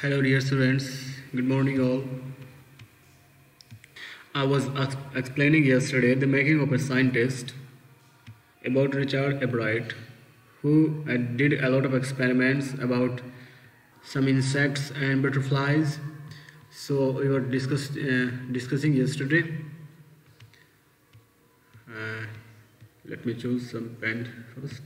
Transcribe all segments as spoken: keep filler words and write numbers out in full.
Hello dear students, good morning all. I was ex- explaining yesterday the making of a scientist about Richard Albright, who uh, did a lot of experiments about some insects and butterflies. So we were discuss, uh, discussing yesterday. Uh, let me choose some pen first.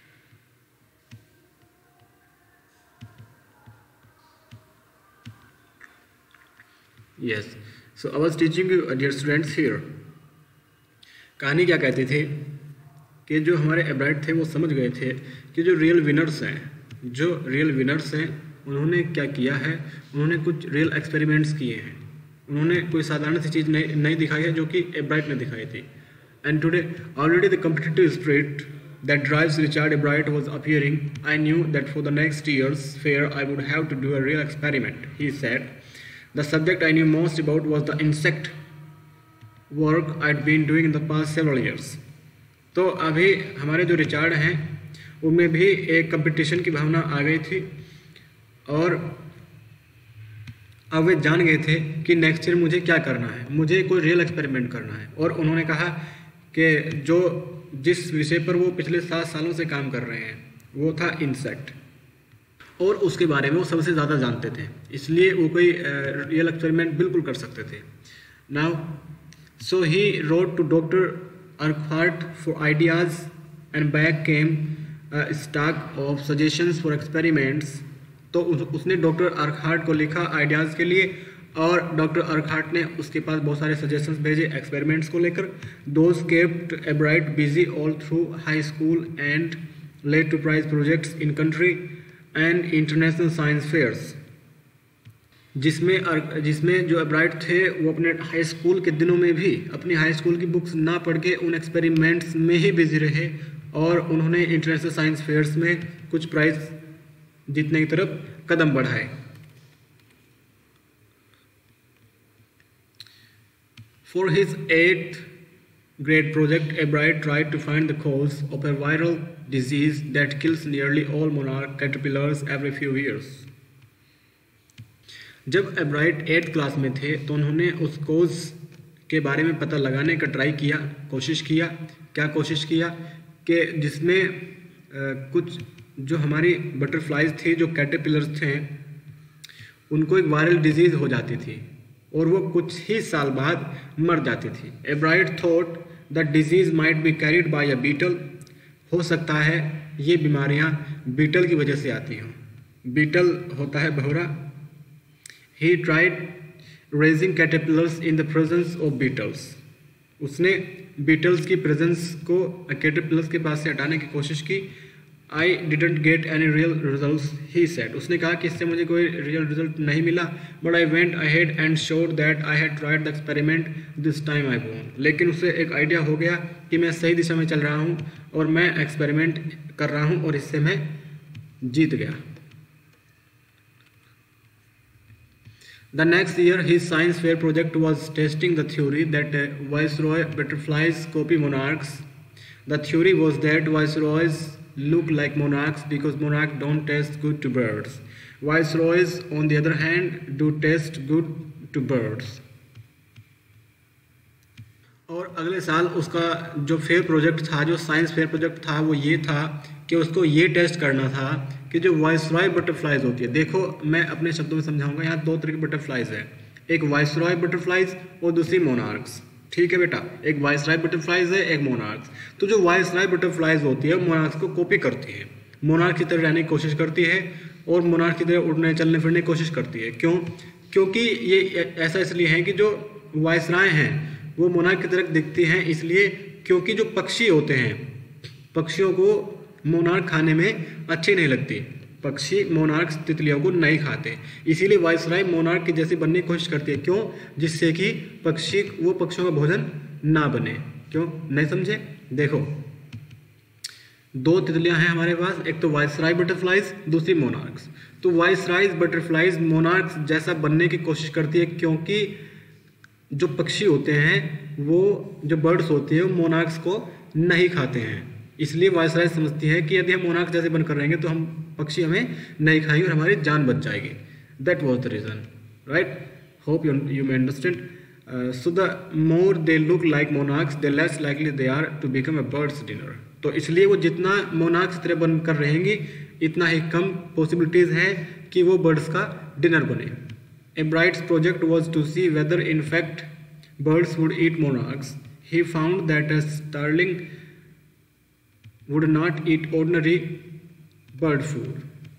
Yes, so I was teaching you, uh, dear students, here. कहानी क्या कहती थी कि जो हमारे एब्राइट थे वो समझ गए थे कि जो रियल विनर्स हैं जो रियल विनर्स हैं उन्होंने क्या किया है, उन्होंने कुछ रियल एक्सपेरिमेंट्स किए हैं, उन्होंने कोई साधारण सी चीज़ नहीं नहीं दिखाई है जो कि एब्राइट ने दिखाई थी. And today already the competitive spirit that drives Richard Albright was appearing. I knew that for the next year's fair I would have to do a real experiment, he said. The subject I knew most about was the insect work I'd been doing in the past several years. तो अभी हमारे जो Richard हैं उनमें भी एक competition की भावना आ गई थी और अब वे जान गए थे कि नेक्स्ट ईयर मुझे क्या करना है, मुझे कोई रियल एक्सपेरिमेंट करना है. और उन्होंने कहा कि जो जिस विषय पर वो पिछले सात सालों से काम कर रहे हैं वो था इंसेक्ट, और उसके बारे में वो सबसे ज़्यादा जानते थे, इसलिए वो कोई रियल एक्सपेरिमेंट बिल्कुल कर सकते थे. Now so he wrote to doctor Urquhart for ideas and back came stock of suggestions for experiments. तो उस, उसने डॉक्टर अर्कहार्ट को लिखा आइडियाज़ के लिए, और डॉक्टर अर्कहार्ट ने उसके पास बहुत सारे सजेशंस भेजे एक्सपेरिमेंट्स को लेकर. Those kept Ebright busy all through high school and led to prize projects in country and international science fairs. जिसमें जिसमें जो एब्राइट थे वो अपने हाई स्कूल के दिनों में भी अपनी हाई स्कूल की बुक्स ना पढ़ के उन एक्सपेरिमेंट्स में ही बिजी रहे, और उन्होंने इंटरनेशनल साइंस फेयर्स में कुछ प्राइज जीतने की तरफ कदम बढ़ाए. For his eighth grade project, Albright tried to find the cause of a viral disease that kills nearly all monarch caterpillars every few years. जब एब्राइट एट्थ क्लास में थे तो उन्होंने उस कोज के बारे में पता लगाने का ट्राई किया, कोशिश किया. क्या कोशिश किया कि जिसमें आ, कुछ जो हमारी बटरफ्लाइज थी, जो कैटरपिलर्स थे, उनको एक वायरल डिजीज़ हो जाती थी और वो कुछ ही साल बाद मर जाती थी. Ebright thought the disease might be carried by a beetle. हो सकता है ये बीमारियां बीटल की वजह से आती हों. बीटल होता है भौरा. He tried raising caterpillars in the presence of beetles. उसने बीटल्स की प्रेजेंस को कैटरपिलर्स के पास से हटाने की कोशिश की. I didn't get any real result, he said. उसने कहा कि इससे मुझे कोई रियल रिजल्ट नहीं मिला. But I went ahead and showed that I had tried the experiment this time I won. लेकिन उसे एक आइडिया हो गया कि मैं सही दिशा में चल रहा हूँ और मैं एक्सपेरिमेंट कर रहा हूँ और इससे मैं जीत गया. The next year, his science fair project was testing the theory that uh, viceroy butterflies copy monarchs. The theory was that viceroys look like monarchs because monarchs don't taste good to birds. Viceroys, on the other hand, do taste good to birds. और अगले साल उसका जो fair project था, जो science fair project था, वो ये था कि उसको ये टेस्ट करना था कि जो वाइसरॉय बटरफ्लाइज होती है, देखो मैं अपने शब्दों में समझाऊंगा. यहाँ दो तरह की बटरफ्लाइज है, एक वाइसरॉय बटरफ्लाइज और दूसरी मोनार्क्स. ठीक है बेटा, एक वाइसरॉय बटरफ्लाइज है, एक मोनार्क्स. तो जो वाइसरॉय बटरफ्लाइज होती है मोनार्क्स को कॉपी करती है, मोनार्क की तरह रहने की कोशिश करती है और मोनार्क की तरह उड़ने चलने फिरने की कोशिश करती है. क्यों? क्योंकि ये ऐसा इसलिए है कि जो वाइसराय हैं वो मोनार्क की तरह दिखती हैं, इसलिए क्योंकि जो पक्षी होते हैं, पक्षियों को मोनार्क खाने में अच्छी नहीं लगती. पक्षी मोनार्क तितलियों को नहीं खाते, इसीलिए वाइसराय मोनार्क की जैसी बनने की कोशिश करती है. क्यों? जिससे कि पक्षी वो पक्षियों का भोजन ना बने. क्यों? नहीं समझे? देखो, दो तितलियां हैं हमारे पास, एक तो वाइसराय बटरफ्लाइज, दूसरी मोनार्क्स. तो वाइसराय बटरफ्लाइज मोनार्क्स जैसा बनने की कोशिश करती है क्योंकि जो पक्षी होते हैं, वो जो बर्ड्स होती है वो मोनार्क्स को नहीं खाते हैं. इसलिए वाइसराय समझती है कि यदि हम मोनार्क जैसे बनकर रहेंगे तो हम पक्षी हमें नहीं खाएंगे और हमारी जान बच जाएगी. That was the reason, right? Hope you you may understand. Uh, so the more they look like monarchs, the less likely they are to become a bird's dinner. तो इसलिए वो जितना मोनार्क्स तरह बनकर रहेंगी, इतना ही कम पॉसिबिलिटीज है कि वो बर्ड्स का डिनर बने. Ebright's project was to see whether in fact birds would eat monarchs. He found that a starling would not eat ordinary bird food.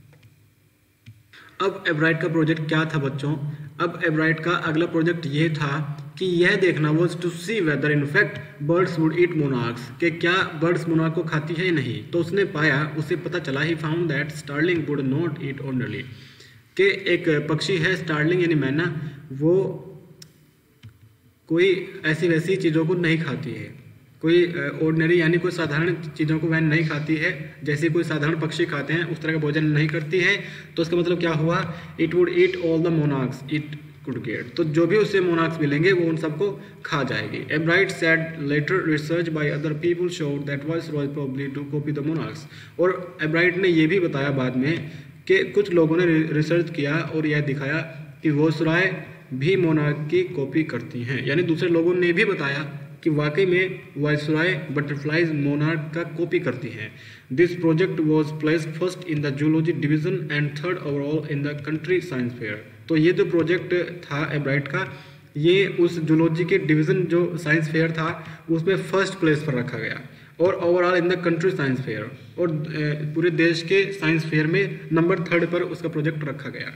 अब एब्राइट का प्रोजेक्ट क्या था बच्चों? अब एब्राइट का अगला प्रोजेक्ट ये था कि यह देखना was to see whether in fact birds would eat monarchs, कि क्या बर्ड्स मोनार्क को खाती है या नहीं. तो उसने पाया, उसे पता चला, he found that starling would not eat ordinarily, कि एक पक्षी है स्टार्लिंग यानी मैना, वो कोई ऐसी वैसी चीज़ों को नहीं खाती है, कोई ऑर्डिनरी यानी कोई साधारण चीज़ों को वह नहीं खाती है, जैसे कोई साधारण पक्षी खाते हैं उस तरह का भोजन नहीं करती है. तो उसका मतलब क्या हुआ? It would eat all the monarchs it could get. तो जो भी उससे मोनार्क्स मिलेंगे वो उन सबको खा जाएगी. Ebright said later research by other people showed that viceroy probably to copy the monarchs. और एब्राइट ने ये भी बताया बाद में कि कुछ लोगों ने रिसर्च किया और यह दिखाया कि वाइसरॉय भी मोनार्क की कॉपी करती हैं, यानी दूसरे लोगों ने भी बताया कि वाकई में वाइसरॉय बटरफ्लाइज मोनार्क का कॉपी करती हैं. This project was placed first in the zoology division and third overall in the country science fair. तो ये जो प्रोजेक्ट था एब्राइट का, ये उस जूलॉजी के डिवीजन जो साइंस फेयर था उसमें फर्स्ट प्लेस पर रखा गया, और overall in the country science fair, और पूरे देश के साइंस फेयर में नंबर थर्ड पर उसका प्रोजेक्ट रखा गया.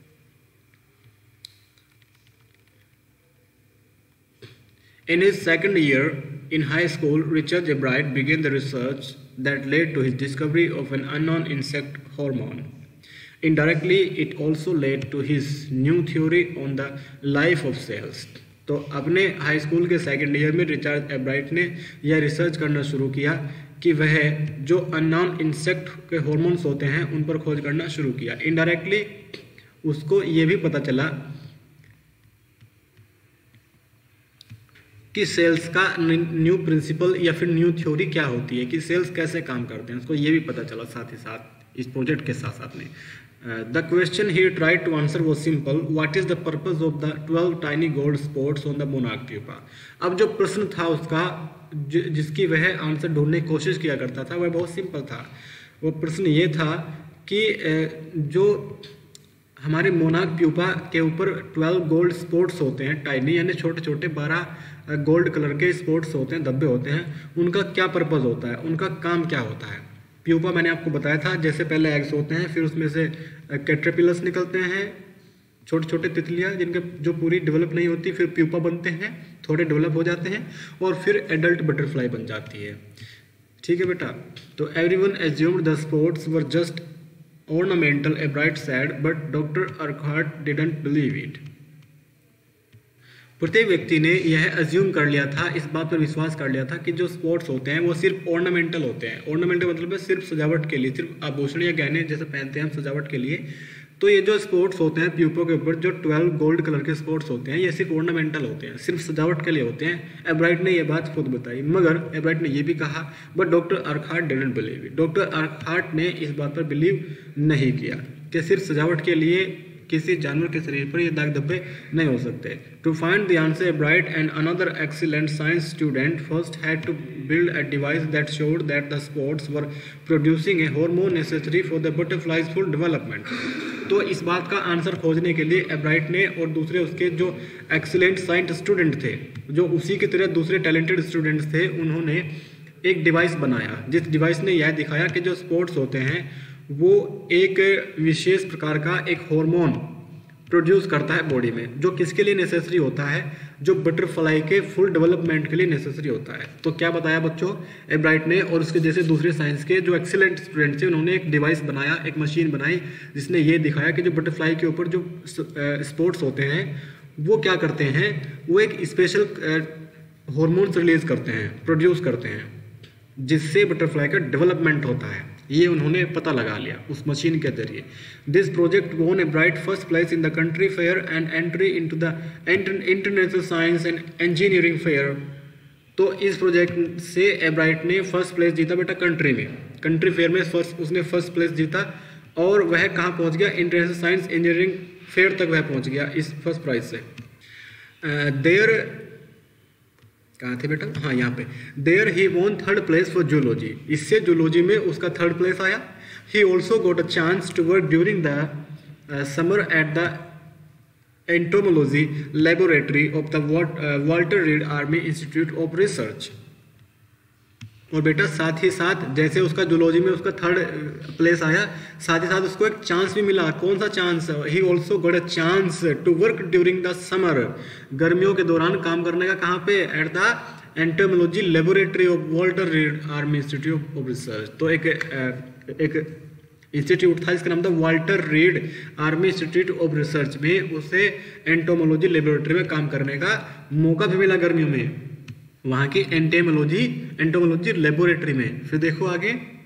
In his second year in high school, Richard Ebright began the research that led to his discovery of an unknown insect hormone. Indirectly, it also led to his new theory on the life of cells. तो अपने high school के second year में Richard Ebright ने यह research करना शुरू किया कि वह जो अननोन इंसेक्ट के हॉर्मोन्स होते हैं उन पर खोज करना शुरू किया. इनडायरेक्टली उसको ये भी पता चला कि सेल्स का न्यू प्रिंसिपल या फिर न्यू थ्योरी क्या होती है, कि सेल्स कैसे काम करते हैं, उसको ये भी पता चला साथ ही साथ इस प्रोजेक्ट के साथ साथ में. The question he tried to answer was simple, what is the purpose of the twelve tiny gold spots on the monarch pupa. अब जो प्रश्न था उसका, जिसकी वह आंसर ढूंढने की कोशिश किया करता था, वह बहुत सिंपल था. वो प्रश्न ये था कि जो हमारे मोनार्क प्यूपा के ऊपर ट्वेल्व गोल्ड स्पॉट्स होते हैं, टाइनी यानी छोटे छोटे बारह गोल्ड कलर के स्पॉट्स होते हैं, धब्बे होते हैं, उनका क्या पर्पस होता है, उनका काम क्या होता है. प्यूपा मैंने आपको बताया था, जैसे पहले एग्स होते हैं, फिर उसमें से कैटरपिलर्स निकलते हैं, छोटे छोटे तितलियाँ जिनके जो पूरी डेवलप नहीं होती, फिर प्यूपा बनते हैं, थोड़े डेवलप हो जाते हैं, और फिर एडल्ट बटरफ्लाई बन जाती है. ठीक है बेटा. तो everyone assumed the spots were just ornamental, Ebright said, but Doctor Urquhart didn't believe it. प्रत्येक व्यक्ति ने यह अज्यूम कर लिया था, इस बात पर विश्वास कर लिया था कि जो स्पॉट्स होते हैं वो सिर्फ ऑर्नामेंटल होते हैं. ऑर्नामेंटल मतलब है सिर्फ सजावट के लिए, सिर्फ आभूषण या गहने जैसे पहनते हैं हम सजावट के लिए. तो ये जो स्पॉट्स होते हैं प्यूपो के ऊपर, जो ट्वेल्व गोल्ड कलर के स्पॉट्स होते हैं, ये सिर्फ ऑर्नामेंटल होते हैं, सिर्फ सजावट के लिए होते हैं. एब्राइट ने ये बात खुद बताई, मगर एब्राइट ने ये भी कहा, but doctor Urquhart didn't believe it. Doctor Urquhart ने इस बात पर बिलीव नहीं किया कि सिर्फ सजावट के लिए किसी जानवर के शरीर पर ये दाग धब्बे नहीं हो सकते. To find the answer, Ebright and another excellent science student first had to build a device that showed that the spots were producing a hormone necessary for the butterfly's full development. तो इस बात का answer खोजने के लिए एब्राइट ने और दूसरे उसके जो एक्सीलेंट साइंस स्टूडेंट थे, जो उसी की तरह दूसरे टैलेंटेड स्टूडेंट्स थे, उन्होंने एक डिवाइस बनाया, जिस डिवाइस ने यह दिखाया कि जो स्पॉट्स होते हैं वो एक विशेष प्रकार का एक हार्मोन प्रोड्यूस करता है बॉडी में, जो किसके लिए नेसेसरी होता है, जो बटरफ्लाई के फुल डेवलपमेंट के लिए नेसेसरी होता है. तो क्या बताया बच्चों एब्राइट ने और उसके जैसे दूसरे साइंस के जो एक्सीलेंट स्टूडेंट थे, उन्होंने एक डिवाइस बनाया, एक मशीन बनाई, जिसने ये दिखाया कि जो बटरफ्लाई के ऊपर जो स्पॉट्स होते हैं वो क्या करते हैं, वो एक स्पेशल हार्मोन्स रिलीज करते हैं, प्रोड्यूस करते हैं, जिससे बटरफ्लाई का डेवलपमेंट होता है. ये उन्होंने पता लगा लिया उस मशीन के जरिए. This project won Ebright first place in the country fair and entry into the international science and engineering fair. तो इस प्रोजेक्ट से एब्राइट ने फर्स्ट प्लेस जीता बेटा कंट्री में, कंट्री फेयर में फर्स्ट उसने फर्स्ट प्लेस जीता, और वह कहाँ पहुँच गया, इंटरनेशनल साइंस इंजीनियरिंग फेयर तक वह पहुँच गया इस फर्स्ट प्राइज से। देयर कहाँ थे बेटा, हाँ यहाँ पे, there he won third place for zoology, इससे जूलॉजी में उसका थर्ड प्लेस आया। He also got a chance to work during the summer at the entomology laboratory of the Walter Reed Army Institute of Research. और बेटा साथ ही साथ जैसे उसका जूलॉजी में उसका थर्ड प्लेस आया, साथ ही साथ उसको एक चांस भी मिला। कौन सा chance, he also got a chance to work during the summer, गर्मियों के दौरान काम करने का, कहाँ पे, at the entomology laboratory of Walter Reed Army Institute of Research. तो एक एक इंस्टीट्यूट था, इसका नाम था Walter Reed Army Institute of Research में, उसे एंटोमोलॉजी लेबोरेटरी में काम करने का मौका भी मिला गर्मियों में, वहाँ की एंटेमोलॉजी एंटोमोलॉजी लेबोरेटरी में। फिर देखो आगे,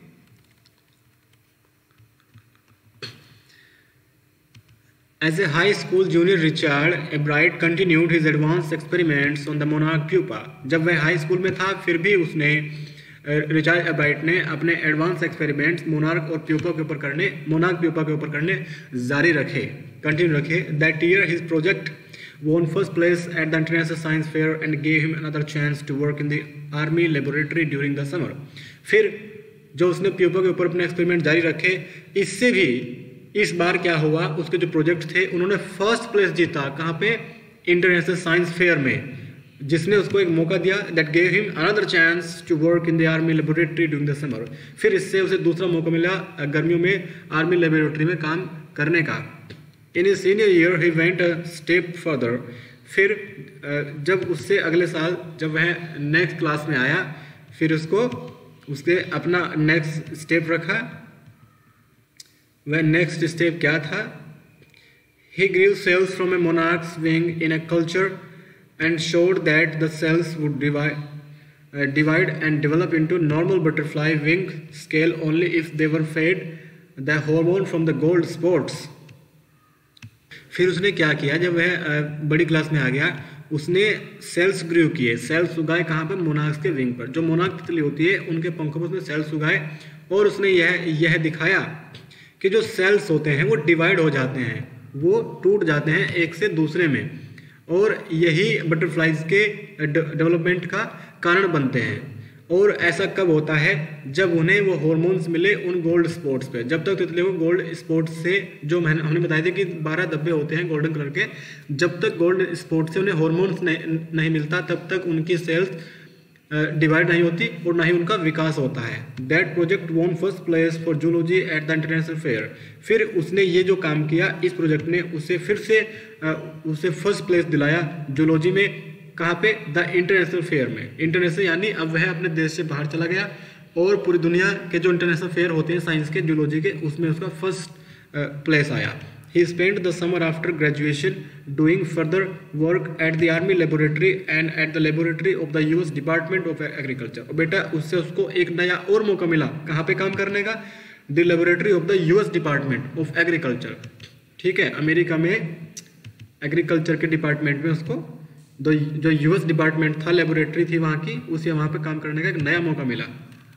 as a high school junior Richard Ebright continued his advance experiments on the monarch pupa. जब वह हाई स्कूल में था फिर भी उसने, रिचर्ड एब्राइट ने अपने एडवांस एक्सपेरिमेंट्स मोनार्क और प्यूपा के ऊपर करने मोनार्क प्यूपा के ऊपर करने जारी रखे, कंटिन्यू रखे। That year his project won first place at the International Science Fair and gave him another chance to work in the Army laboratory during the summer. फिर जो उसने प्यूपा के ऊपर अपने एक्सपेरिमेंट जारी रखे, इससे भी इस बार क्या हुआ, उसके जो प्रोजेक्ट थे उन्होंने फर्स्ट प्लेस जीता, कहाँ पे, इंटरनेशनल साइंस फेयर में, जिसने उसको एक मौका दिया, that gave him another chance to work in the army laboratory during the summer. फिर इससे उसे दूसरा मौका मिला गर्मियों में आर्मी लेबोरेटरी में काम करने का। इन his senior year he went a step further। फिर जब उससे अगले साल जब वह नेक्स्ट क्लास में आया, फिर उसको उसके अपना नेक्स्ट स्टेप रखा। वह नेक्स्ट स्टेप क्या था, he grew cells from a monarch's wing in a culture and showed that the cells would divide uh, divide and develop into normal butterfly wing scale only if they were fed the hormone from the gold spots। फिर उसने क्या किया, जब वह बड़ी class में आ गया, उसने सेल्स ग्रू किए, सेल्स उगाए, कहाँ पे, मोनार्क्स के विंग पर। जो मोनार्क तितली होती है उनके पंखों पर उसने सेल्स उगाए, और उसने यह यह दिखाया कि जो सेल्स होते हैं वो डिवाइड हो जाते हैं, वो टूट जाते हैं एक से दूसरे में, और यही बटरफ्लाइज के डेवलपमेंट का कारण बनते हैं। और ऐसा कब होता है, जब उन्हें वो हार्मोन्स मिले उन गोल्ड स्पॉट्स पे। जब तक तितलियों को गोल्ड स्पॉट्स से, जो मैंने हमने बताया था कि बारह धब्बे होते हैं गोल्डन कलर के, जब तक गोल्ड स्पॉट से उन्हें हार्मोन्स नहीं, नहीं मिलता, तब तक उनकी सेल्स डिवाइड नहीं होती और ना ही उनका विकास होता है। That project won first place for zoology at the international fair. फिर उसने ये जो काम किया, इस प्रोजेक्ट ने उसे फिर से उसे फर्स्ट प्लेस दिलाया जूलॉजी में, कहाँ पे, द इंटरनेशनल फेयर में। इंटरनेशनल यानी अब वह अपने देश से बाहर चला गया और पूरी दुनिया के जो इंटरनेशनल फेयर होते हैं साइंस के, जूलॉजी के, उसमें उसका फर्स्ट प्लेस आया। He spent the summer after graduation doing further work at the army laboratory and at the laboratory of the US Department of Agriculture. और बेटा उससे उसको एक नया और मौका मिला, कहाँ पे काम करने का, the laboratory of the US Department of Agriculture. ठीक है, अमेरिका में एग्रीकल्चर के डिपार्टमेंट में उसको जो जो यूएस डिपार्टमेंट था, लेबोरेटरी थी वहाँ की, उसे वहाँ पे काम करने का एक नया मौका मिला।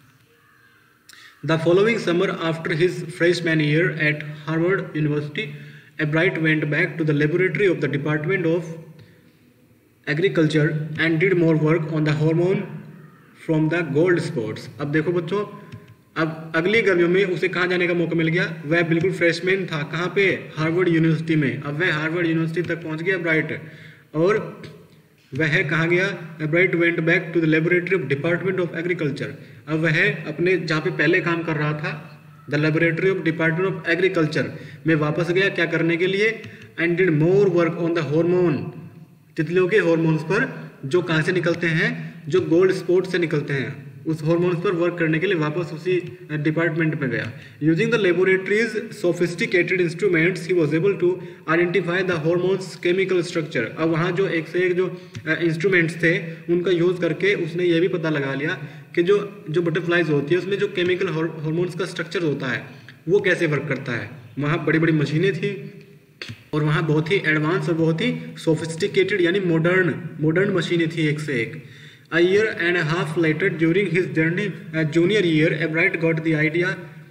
The following summer after his freshman year at Harvard University, Ebright went back to the laboratory of the Department of Agriculture and did more work on the hormone from the gold spots. अब देखो बच्चों, अब अगली गर्मियों में उसे कहाँ जाने का मौका मिल गया, वह बिल्कुल फ्रेशमैन था, कहाँ पे, हार्वर्ड यूनिवर्सिटी में। अब वह हार्वर्ड यूनिवर्सिटी तक पहुँच गया ब्राइट, और वह कहाँ गया, Ebright went back to the laboratory of Department of Agriculture. अब वह अपने जहाँ पे पहले काम कर रहा था, the laboratory of Department of Agriculture में वापस गया, क्या करने के लिए, and did more work on the hormone, तितलियों के हार्मोन्स पर, जो कहाँ से निकलते हैं, जो गोल्ड स्पॉट से निकलते हैं, उस हार्मोन्स पर वर्क करने के लिए वापस उसी डिपार्टमेंट में गया। Using the laboratory's sophisticated instruments he was able to identify the hormone's chemical structure. अब वहाँ जो एक से एक जो इंस्ट्रूमेंट्स थे उनका यूज़ करके उसने ये भी पता लगा लिया कि जो जो बटरफ्लाइज होती है उसमें जो केमिकल हार्मोन्स का स्ट्रक्चर होता है वो कैसे वर्क करता है। वहाँ बड़ी बड़ी मशीनें थी और वहाँ बहुत ही एडवांस और बहुत ही सोफिस्टिकेटेड यानी मॉडर्न मॉडर्न मशीनें थी एक से एक। A year and a half later, during his journey, uh, junior year, Ebright got the idea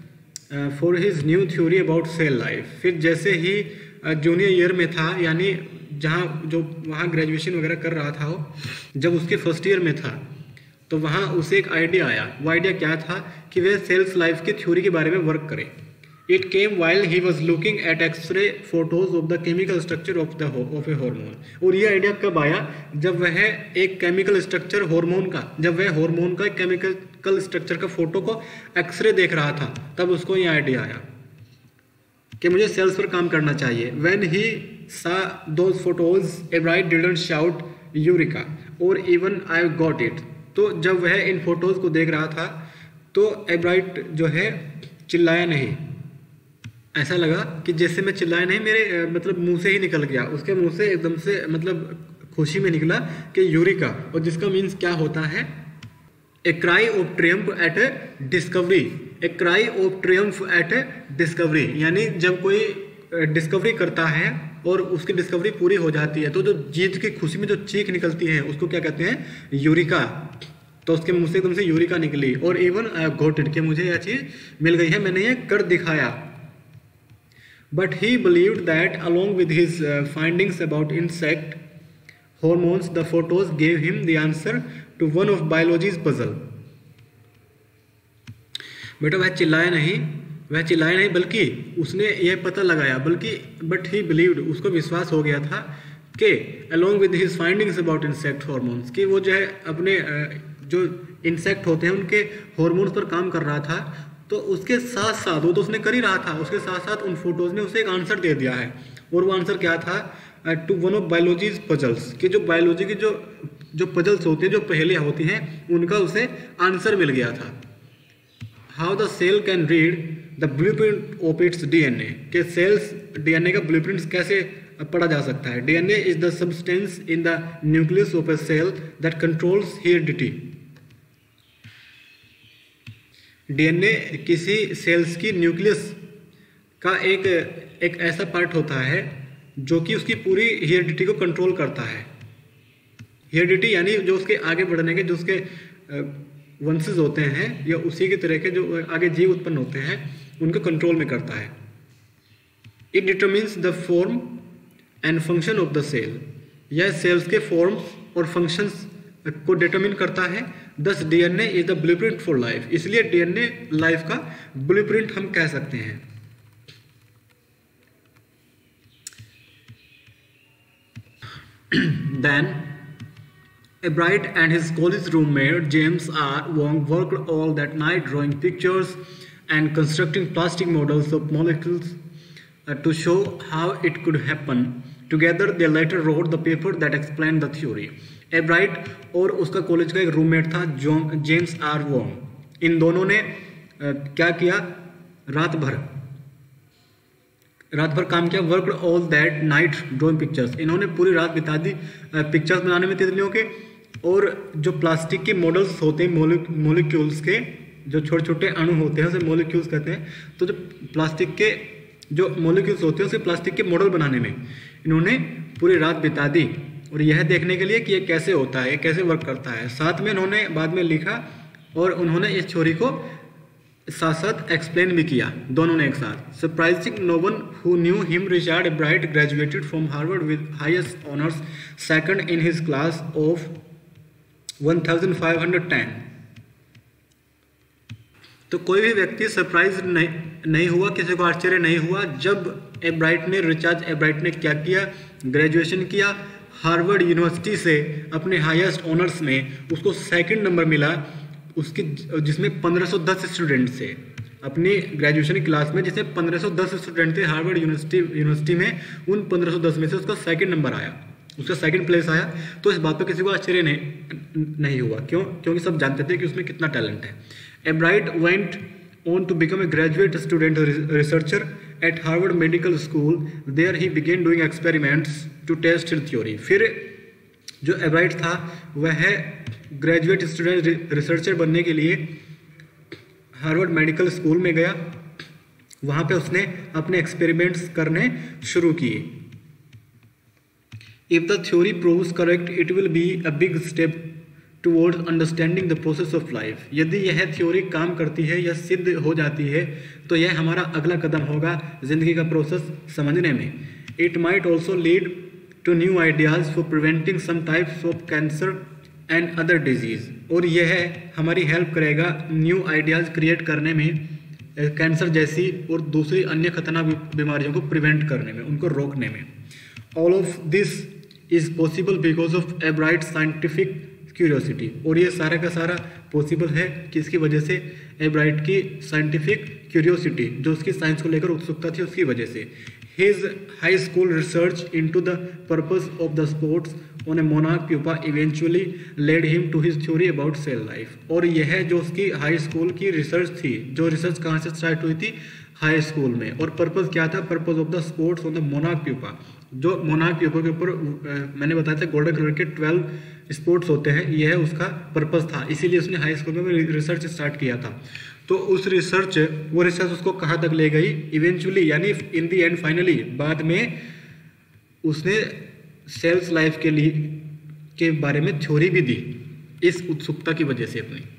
for his new theory about cell life. फिर जैसे ही जूनियर ईयर में था, यानी जहाँ जो वहाँ ग्रेजुएशन वगैरह कर रहा था वो, जब उसके फर्स्ट ईयर में था तो वहाँ उसे एक आइडिया आया। वो आइडिया क्या था कि वह सेल्स लाइफ की थ्योरी के बारे में वर्क करे। It came while he was looking at X-ray photos of the chemical structure of the of a hormone. और ये आइडिया कब आया? जब वह एक केमिकल स्ट्रक्चर हार्मोन का, जब वह हार्मोन का केमिकल स्ट्रक्चर का फोटो को एक्सरे देख रहा था, तब उसको ये आइडिया आया कि मुझे सेल्स पर काम करना चाहिए। When he saw those photos Ebright didn't shout eureka और इवन आई गॉट इट। तो जब वह इन फोटोज को देख रहा था तो एब्राइट जो है चिल्लाया नहीं। ऐसा लगा कि जैसे मैं चिल्लाया नहीं, मेरे मतलब मुंह से ही निकल गया, उसके मुंह से एकदम से मतलब खुशी में निकला कि यूरिका, और जिसका मीन्स क्या होता है? A cry of triumph at a discovery. A cry of triumph at a discovery, यानी जब कोई डिस्कवरी करता है और उसकी डिस्कवरी पूरी हो जाती है तो जो जीत की खुशी में जो चीख निकलती है उसको क्या कहते हैं? यूरिका। तो उसके मुंह से एकदम से यूरिका निकली। और इवन आई गॉट इट, कि मुझे यह चीज़ मिल गई है, मैंने ये कर दिखाया। But he believed that along with his uh, findings about insect hormones, the photos gave him the answer to one of biology's puzzle. बेटा वह चिल्लाया नहीं, वह चिल्लाया नहीं बल्कि उसने यह पता लगाया, बल्कि but he believed, उसको विश्वास हो गया था कि along with his findings about insect hormones, कि वो जो है अपने जो इंसेक्ट होते हैं उनके हार्मोन्स पर काम कर रहा था। तो उसके साथ साथ, वो तो उसने कर ही रहा था, उसके साथ साथ उन फोटोज़ ने उसे एक आंसर दे दिया है। और वो आंसर क्या था? To one of biology's puzzles, कि जो बायोलॉजी की जो जो पजल्स होती हैं, जो पहेलियाँ होती हैं, उनका उसे आंसर मिल गया था। How the cell can read the blueprint of its DNA, कि सेल्स डीएनए का ब्लूप्रिंट्स कैसे पढ़ा जा सकता है। DNA is the substance in the nucleus of a cell that controls heredity. DNA किसी सेल्स की न्यूक्लियस का एक एक ऐसा पार्ट होता है जो कि उसकी पूरी हेरिडिटी को कंट्रोल करता है। हेरिडिटी यानी जो उसके आगे बढ़ने के जो उसके वंशज होते हैं या उसी के तरह के जो आगे जीव उत्पन्न होते हैं उनको कंट्रोल में करता है। It determines the form and function of the cell, यह सेल्स के फॉर्म्स और फंक्शंस को डिटरमिन करता है। Thus DNA is the blueprint for life, इसलिए डीएनए लाइफ का ब्लूप्रिंट हम कह सकते हैं। Then Ebright and his college roommate James R. Wong worked all that night drawing pictures and constructing plastic models of molecules uh, to show how it could happen. Together they later wrote the paper that explained the theory. एब्राइट और उसका college का एक roommate था John James R Wong. इन दोनों ने आ, क्या किया? रात भर रात भर काम किया। Worked all that night drawing pictures, इन्होंने पूरी रात बिता दी पिक्चर्स बनाने में तितलियों के। और जो प्लास्टिक के मॉडल्स होते हैं मोलिक्यूल्स के, जो छोटे छोटे अणु होते हैं उसे मोलिक्यूल्स कहते हैं। तो जो प्लास्टिक के जो मोलिक्यूल्स होते हैं उसे प्लास्टिक के मॉडल बनाने में इन्होंने पूरी रात बिता दी, और यह देखने के लिए कि ये कैसे होता है, कैसे वर्क करता है। साथ में इन्होंने बाद में लिखा और उन्होंने इस थ्योरी को साथ साथ एक्सप्लेन भी किया, दोनों ने एक साथ। Surprising no one who knew him, Richard Ebright graduated from Harvard with highest honours, second in his class of one thousand five hundred ten. तो कोई भी व्यक्ति सरप्राइज नहीं नहीं हुआ, किसी को आश्चर्य नहीं हुआ जब एब्राइट ने रिचर्ड एब्राइट ने क्या किया? ग्रेजुएशन किया हार्वर्ड यूनिवर्सिटी से अपने हाईएस्ट ऑनर्स में, उसको सेकंड नंबर मिला उसके, जिसमें पंद्रह सौ दस स्टूडेंट थे अपनी ग्रेजुएशन क्लास में, जिसमें पंद्रह सौ दस स्टूडेंट थे हार्वर्ड यूनिवर्सिटी यूनिवर्सिटी में। उन पंद्रह सौ दस में से उसका सेकंड नंबर आया, उसका सेकंड प्लेस आया। तो इस बात पर किसी को आश्चर्य नहीं नहीं हुआ। क्यों? क्योंकि सब जानते थे कि उसमें कितना टैलेंट है। Ebright went on to become a graduate student researcher at Harvard Medical School. There he began doing experiments to test his theory. फिर जो एब्राइट था वह ग्रेजुएट स्टूडेंट रिसर्चर बनने के लिए हार्वर्ड मेडिकल स्कूल में गया। वहाँ पे उसने अपने एक्सपेरिमेंट्स करने शुरू किए। If the theory proves correct, it will be a big step towards understanding the process of life. यदि यह थ्योरी काम करती है या सिद्ध हो जाती है तो यह हमारा अगला कदम होगा जिंदगी का प्रोसेस समझने में। It might also lead to new ideas for preventing some types of cancer and other diseases. और यह हमारी हेल्प करेगा न्यू आइडियाज़ क्रिएट करने में, कैंसर जैसी और दूसरी अन्य खतरनाक बीमारियों को प्रिवेंट करने में, उनको रोकने में। All of this is possible because of a bright scientific curiosity. और ये सारा का सारा पॉसिबल है किसकी वजह से? एब्राइट की साइंटिफिक क्यूरियोसिटी, जो उसकी साइंस को लेकर उत्सुकता थी, उसकी वजह से। His high school research into the purpose of the sports on a monarch pupa eventually led him to his theory about cell life. और यह जो उसकी हाई स्कूल की रिसर्च थी, जो रिसर्च कहाँ से स्टार्ट हुई थी? हाई स्कूल में। और पर्पस क्या था? Purpose of the sports on the monarch pupa. जो मोनार्क प्यूपा के ऊपर मैंने बताया था गोल्डन कलर के ट्वेल्व स्पोर्ट्स होते हैं, यह उसका पर्पस था, इसीलिए उसने हाई स्कूल में रिसर्च स्टार्ट किया था। तो उस रिसर्च वो रिसर्च उसको कहाँ तक ले गई? इवेंचुअली, यानी इन दी एंड, फाइनली, बाद में उसने सेल्स लाइफ के लिए के बारे में थ्योरी भी दी, इस उत्सुकता की वजह से अपनी।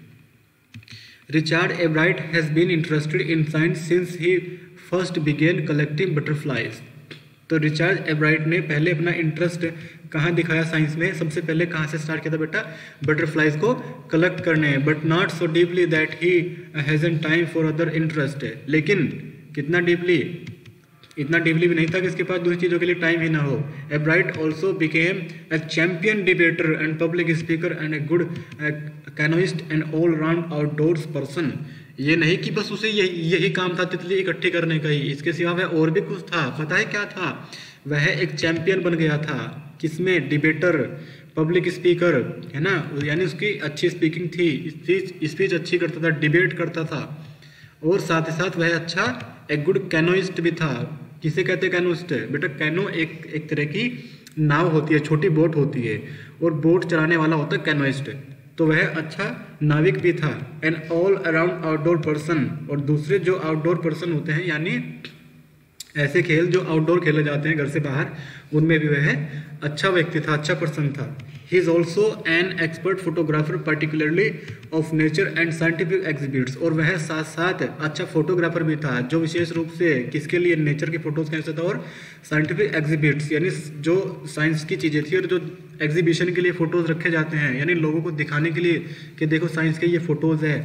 Richard Ebright has been interested in science since he first began collecting butterflies. तो रिचर्ड एब्राइट ने पहले अपना इंटरेस्ट कहाँ दिखाया साइंस में? सबसे पहले कहाँ से स्टार्ट किया था बेटा? बटरफ्लाइज को कलेक्ट करने, but not so deeply that he hasn't time for other interest. लेकिन कितना डीपली? इतना डीपली भी नहीं था कि इसके पास दूसरी चीज़ों के लिए टाइम ही ना हो। Ebright also became a champion debater and public speaker and a good canoeist and all round outdoors person. ये नहीं कि बस उसे यही यही काम था तितली इकट्ठी करने का ही, इसके सिवा वह और भी कुछ था। पता है क्या था? वह एक चैंपियन बन गया था। किसमें? डिबेटर, पब्लिक स्पीकर, है ना, यानी उसकी अच्छी स्पीकिंग थी, स्पीच स्पीच अच्छी करता था, डिबेट करता था, और साथ ही साथ वह अच्छा एक गुड कैनोइस्ट भी था। किसे कहते हैं कैनोइस्ट? बेटा कैनो एक एक तरह की नाव होती है, छोटी बोट होती है, और बोट चलाने वाला होता है कैनोइस्ट। तो वह अच्छा नाविक भी था। An all around outdoor person. और दूसरे जो आउटडोर पर्सन होते हैं, यानी ऐसे खेल जो आउटडोर खेले जाते हैं घर से बाहर, उनमें भी वह अच्छा व्यक्ति था, अच्छा पर्सन था। He is also an expert photographer particularly of nature and scientific exhibits. और वह साथ साथ अच्छा फोटोग्राफर भी था, जो विशेष रूप से किसके लिए? नेचर के फोटोज़ कैसे था, और साइंटिफिक एग्जिबिट्स, यानी जो साइंस की चीज़ें थी और जो एग्जीबिशन के लिए फ़ोटोज़ रखे जाते हैं, यानी लोगों को दिखाने के लिए कि देखो साइंस के ये फ़ोटोज़ है,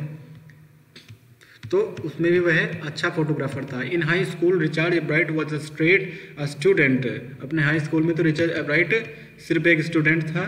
तो उसमें भी वह अच्छा फोटोग्राफर था। In high school Richard Ebright was a straight A student. अपने हाई स्कूल में तो रिचर्ड एब्राइट सिर्फ एक स्टूडेंट था,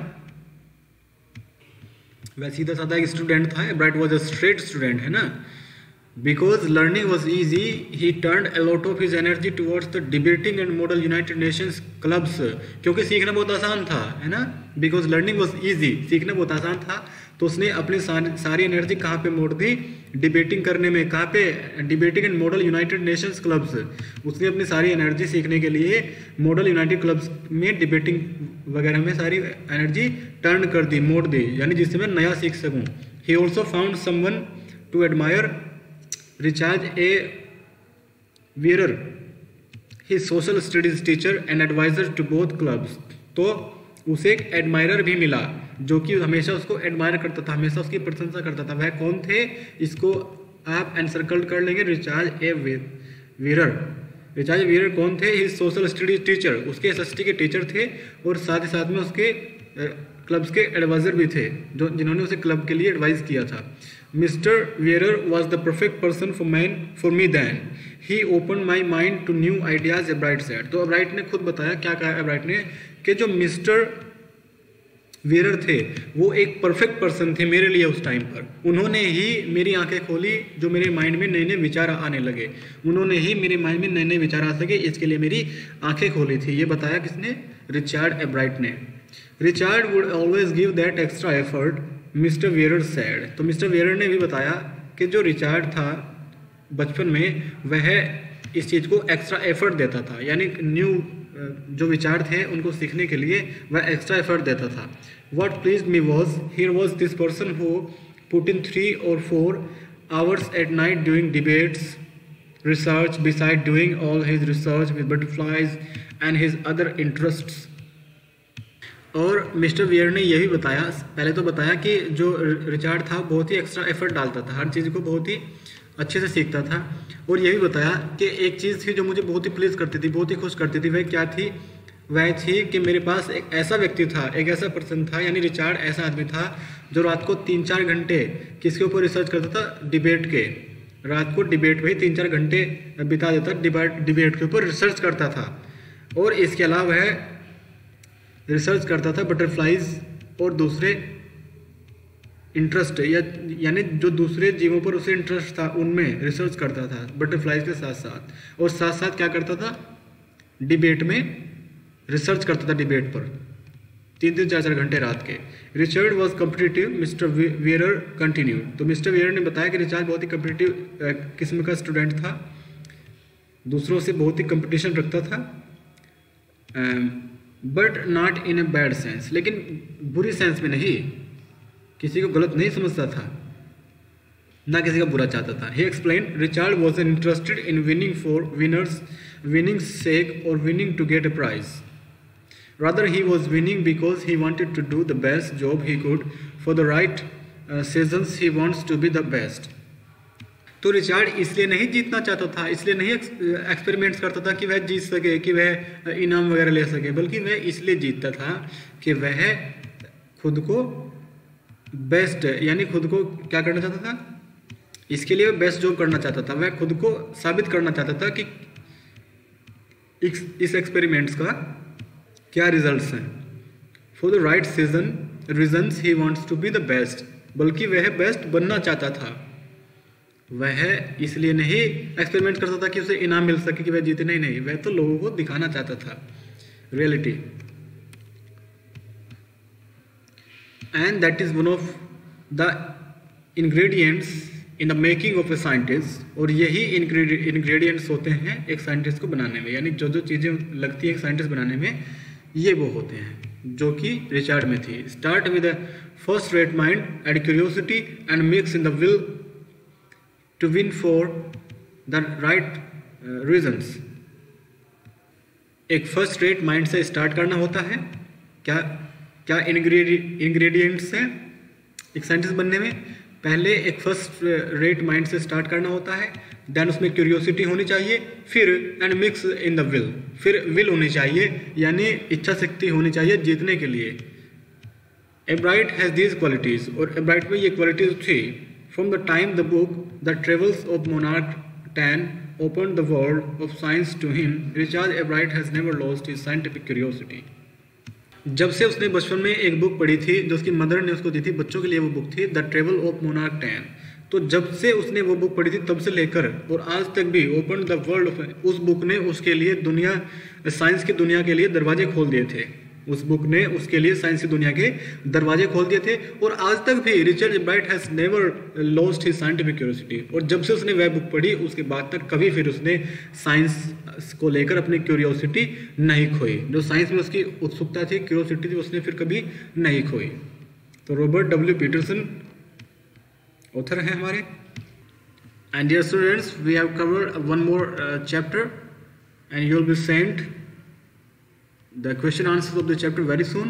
वह सीधा साधा एक स्टूडेंट था। Ebright was a straight student, है ना। Because learning was easy, he turned a lot of his energy towards the debating and model United Nations clubs. क्योंकि सीखना बहुत आसान था, है ना। Because learning was easy, सीखना बहुत आसान था, तो उसने अपनी सारी एनर्जी कहाँ पे मोड़ दी? डिबेटिंग करने में। कहाँ पे? Debating and Model United Nations clubs. उसने अपनी सारी एनर्जी सीखने के लिए मॉडल यूनाइटेड क्लब्स में डिबेटिंग वगैरह में सारी एनर्जी टर्न कर दी, मोड़ दी, यानी जिससे मैं नया सीख सकूँ। He also found someone to admire Richard A. Wheeler, his social studies teacher and advisor to both clubs. तो उसे एक एडमायरर भी मिला जो कि हमेशा उसको एडमायर करता था, हमेशा उसकी प्रशंसा करता था। वह कौन थे? इसको आप एनसर्कल कर लेंगे, रिचार्ड ए वीरर। रिचार्ड वीरर कौन थे? हिज सोशल स्टडीज टीचर, उसके एस एस टी के टीचर थे, और साथ ही साथ में उसके क्लब्स के एडवाइजर भी थे, जो जिन्होंने उसे क्लब के लिए एडवाइस किया था। Mr Weiherer was the perfect person for man for me then he open my mind to new ideas. Ebright said. तो एब्राइट ने खुद बताया, क्या कहा एब्राइट ने, कि जो मिस्टर वेयर थे वो एक परफेक्ट पर्सन थे मेरे लिए उस टाइम पर। उन्होंने ही मेरी आंखें खोली, जो मेरे माइंड में नए नए विचार आने लगे, उन्होंने ही मेरे माइंड में नए नए विचार आ सके, इसके लिए मेरी आंखें खोली थी। ये बताया किसने? रिचर्ड एब्राइट ने। Richard would always give that extra effort, Mr Weiherer said. तो मिस्टर वेयर ने भी बताया कि जो रिचर्ड था बचपन में, वह इस चीज़ को एक्स्ट्रा एफर्ट देता था, यानी न्यू जो विचार थे उनको सीखने के लिए वह एक्स्ट्रा एफर्ट देता था। What pleased me was, here was this person who put in three or four hours at night doing debates, research, beside doing all his research with butterflies and his other interests. और Mr Weiherer ने यह भी बताया, पहले तो बताया कि जो रिचार्ड था बहुत ही एक्स्ट्रा एफर्ट डालता था, हर चीज़ को बहुत ही अच्छे से सीखता था। और यह भी बताया कि एक चीज़ थी जो मुझे बहुत ही प्लीज़ करती थी, बहुत ही खुश करती थी, वह क्या थी? वह थी कि मेरे पास एक ऐसा व्यक्ति था, एक ऐसा पर्सन था, यानी रिचार्ड ऐसा आदमी था जो रात को तीन चार घंटे किसके ऊपर रिसर्च करता था? डिबेट के। रात को डिबेट में ही तीन चार घंटे बिता देता, डिबेट डिबेट के ऊपर रिसर्च करता था। और इसके अलावा वह रिसर्च करता था बटरफ्लाइज और दूसरे इंटरेस्ट या यानी जो दूसरे जीवों पर उसे इंटरेस्ट था उनमें रिसर्च करता था बटरफ्लाइज के साथ साथ। और साथ साथ क्या करता था? डिबेट में रिसर्च करता था, डिबेट पर तीन तीन चार चार घंटे रात के। Richard was competitive, Mr Weiherer continued. तो मिस्टर वियरर ने बताया कि रिचर्ड बहुत ही कम्पिटिटिव किस्म का स्टूडेंट था, दूसरों से बहुत ही कंपटीशन रखता था, but not in a bad sense, लेकिन बुरी सेंस में नहीं, किसी को गलत नहीं समझता था, ना किसी का बुरा चाहता था। He explain Richard was interested in winning for winners winning sake और winning to get a prize. Rather, he was winning because he wanted to do the best job he could for the right uh, seasons. He wants to be the best. तो Richard इसलिए नहीं जीतना चाहता था, इसलिए नहीं experiments करता था कि वह जीत सके, कि वह इनाम वगैरह ले सके, बल्कि वह इसलिए जीतता था कि वह खुद को बेस्ट यानी खुद को क्या करना चाहता था? इसके लिए वह बेस्ट जॉब करना चाहता था, वह खुद को साबित करना चाहता था कि इस एक्सपेरिमेंट्स का क्या रिजल्ट्स हैं। For the right season reasons he wants to be the best, बल्कि वह बेस्ट बनना चाहता था। वह इसलिए नहीं एक्सपेरिमेंट करता था कि उसे इनाम मिल सके, कि वह जीते, नहीं नहीं वह तो लोगों को दिखाना चाहता था reality. And that is one of the ingredients in the making of a scientist. और यही इंग्रेडिएंट्स होते हैं एक साइंटिस्ट को बनाने में, यानी जो जो चीज़ें लगती है एक साइंटिस्ट बनाने में, ये वो होते हैं जो कि रिचार्ड में थी। Start with first rate mind and curiosity and mix in the will to win for the right reasons. एक फर्स्ट रेट माइंड से स्टार्ट करना होता है। क्या क्या इंग्रेडिएंट्स हैं एक साइंटिस्ट बनने में? पहले एक फर्स्ट रेट माइंड से स्टार्ट करना होता है, देन उसमें क्यूरियोसिटी होनी चाहिए, फिर and mix in the will, फिर विल होनी चाहिए यानी इच्छा शक्ति होनी चाहिए जीतने के लिए। एब्राइट हैज दीज क्वालिटीज, और एब्राइट में ये क्वालिटीज थी। From the time the book the travels of monarch ten open the world of science to him, Richard Ebright has never lost his scientific curiosity. जब से उसने बचपन में एक बुक पढ़ी थी जो उसकी मदर ने उसको दी थी, बच्चों के लिए वो बुक थी, the travel of monarch ten. तो जब से उसने वो बुक पढ़ी थी तब से लेकर और आज तक भी ओपन द वर्ल्ड ऑफ, उस बुक ने उसके लिए दुनिया साइंस की दुनिया के लिए दरवाजे खोल दिए थे। उस बुक ने उसके लिए साइंस की दुनिया के दरवाजे खोल दिए थे। और आज तक भी Richard Ebright has never lost his scientific curiosity. और जब से उसने वह बुक पढ़ी उसके बाद तक कभी फिर उसने साइंस को लेकर अपनी क्यूरियोसिटी नहीं खोई। जो साइंस में उसकी उत्सुकता थी, क्यूरियोसिटी थी, उसने फिर कभी नहीं खोई। तो रॉबर्ट डब्ल्यू पीटरसन ऑथर है हमारे। And dear students, we have covered one more chapter and you will be sent the question answers of the chapter very soon.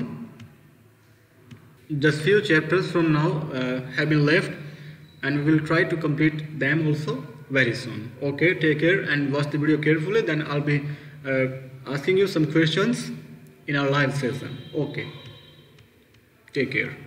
Just few chapters from now uh, have been left and we will try to complete them also very soon. Okay, take care and watch the video carefully, then I'll be uh, asking you some questions in our live session. Okay, take care.